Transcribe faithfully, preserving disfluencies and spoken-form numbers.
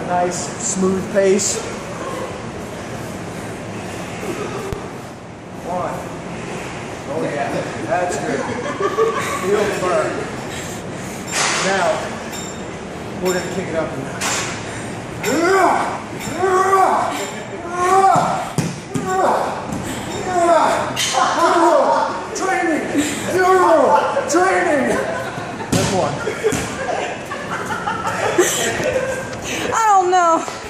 a nice, smooth pace. One. Oh yeah, that's good. Feel the burn. Now, we're going to kick it up a notch. Training! Training! That's one. I don't know.